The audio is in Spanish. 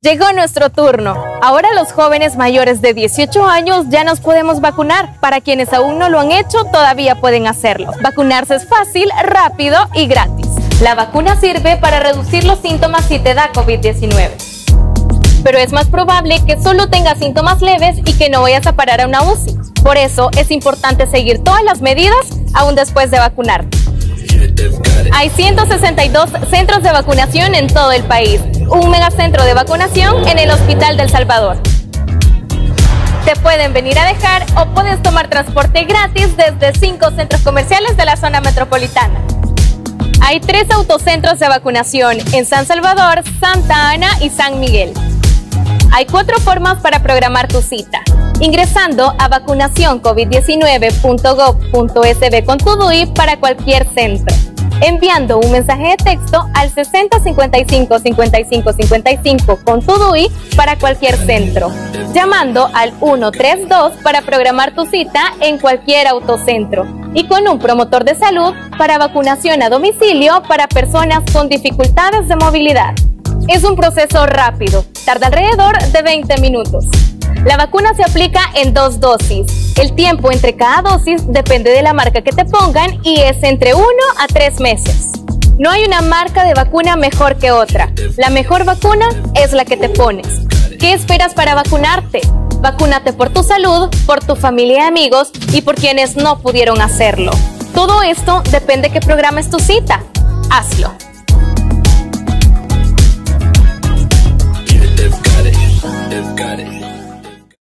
Llegó nuestro turno. Ahora los jóvenes mayores de 18 años ya nos podemos vacunar. Para quienes aún no lo han hecho, todavía pueden hacerlo. Vacunarse es fácil, rápido y gratis. La vacuna sirve para reducir los síntomas si te da COVID-19. Pero es más probable que solo tengas síntomas leves y que no vayas a parar a una UCI. Por eso es importante seguir todas las medidas aún después de vacunarte. Hay 162 centros de vacunación en todo el país, un megacentro de vacunación en el Hospital del Salvador. Te pueden venir a dejar o puedes tomar transporte gratis desde 5 centros comerciales de la zona metropolitana. Hay 3 autocentros de vacunación en San Salvador, Santa Ana y San Miguel. Hay 4 formas para programar tu cita. Ingresando a vacunacioncovid19.gov.sb con tu DUI para cualquier centro. Enviando un mensaje de texto al 60 55 55 55 con tu DUI para cualquier centro. Llamando al 132 para programar tu cita en cualquier autocentro. Y con un promotor de salud para vacunación a domicilio para personas con dificultades de movilidad. Es un proceso rápido, tarda alrededor de 20 minutos. La vacuna se aplica en 2 dosis. El tiempo entre cada dosis depende de la marca que te pongan y es entre 1 a 3 meses. No hay una marca de vacuna mejor que otra. La mejor vacuna es la que te pones. ¿Qué esperas para vacunarte? Vacúnate por tu salud, por tu familia y amigos y por quienes no pudieron hacerlo. Todo esto depende que programes tu cita. Hazlo.